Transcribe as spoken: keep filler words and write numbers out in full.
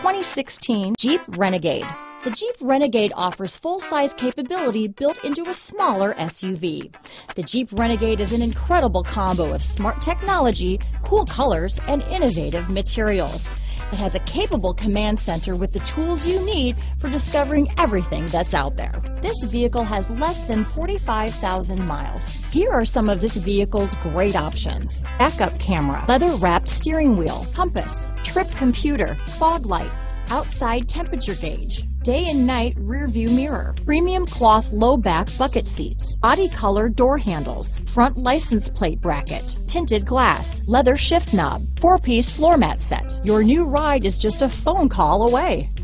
twenty sixteen Jeep Renegade. The Jeep Renegade offers full-size capability built into a smaller S U V. The Jeep Renegade is an incredible combo of smart technology, cool colors, and innovative materials. It has a capable command center with the tools you need for discovering everything that's out there. This vehicle has less than forty-five thousand miles. Here are some of this vehicle's great options: backup camera, leather-wrapped steering wheel, compass, trip computer, fog lights, outside temperature gauge, day and night rear view mirror, premium cloth low back bucket seats, body color door handles, front license plate bracket, tinted glass, leather shift knob, four-piece floor mat set. Your new ride is just a phone call away.